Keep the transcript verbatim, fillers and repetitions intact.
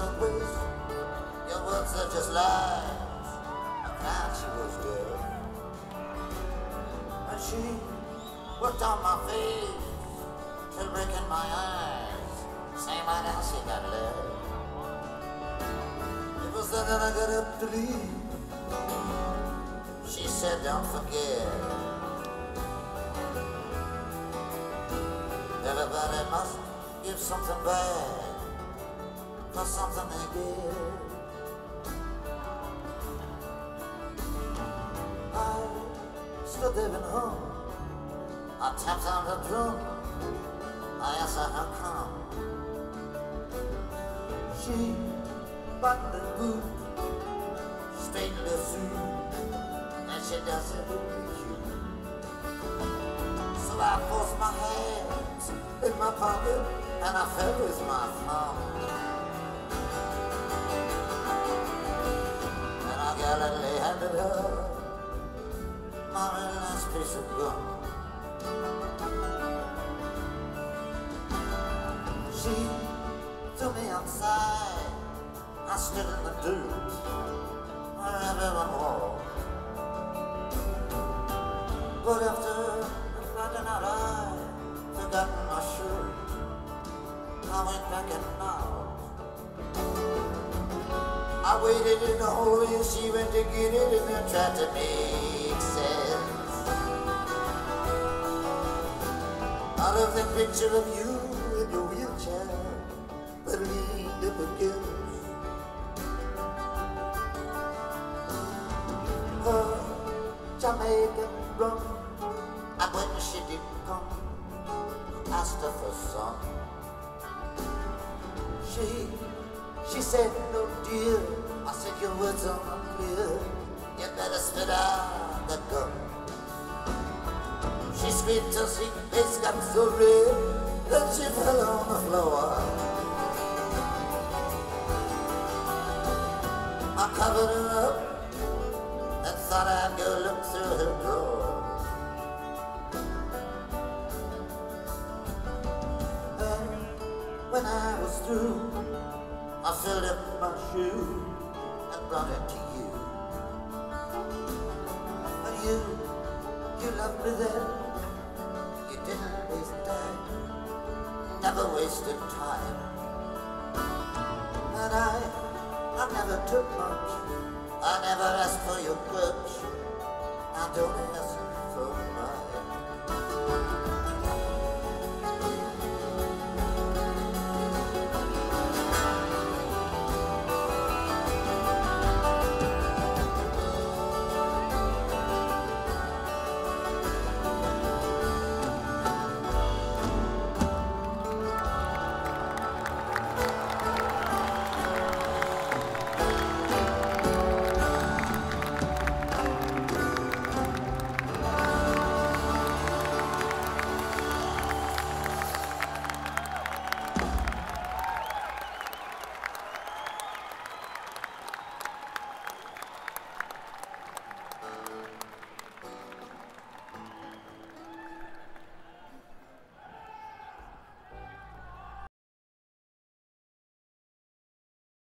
at waste. Your words are just lies. I found she was good. And she worked on my face till breaking my eyes. Same night and she got left. It was then that I got up to leave. She said, don't forget, everybody must give something back for something they give. I stood there in home. I tapped on the drum. I asked her how come. She buttoned the boot, straightened her suit, and she does it really cute. So I forced my hands in my pocket and I felt with my thumb. And I gallantly handed her my very last piece of gum. She threw me outside. I stood in the dirt where everyone walked. But after finding out I'd forgotten my shirt, I went back and knocked. I waited in the hallway and she went to get it and then tried to make sense out of the picture of you in your wheelchair that leaned up against her Jamaican rum. And when she did come, asked her for some. She, she said, no dear. I said, your words are unclear. You better spit out the gum. She screamed till she face got so red that she fell on the floor. I covered her up and thought I'd go look through her drawers. When I was through, I filled up my shoe and brought it to you. But you, you loved me then. You didn't waste time, never wasted time. And I, I never took much. I never asked for your grudge. I don't ask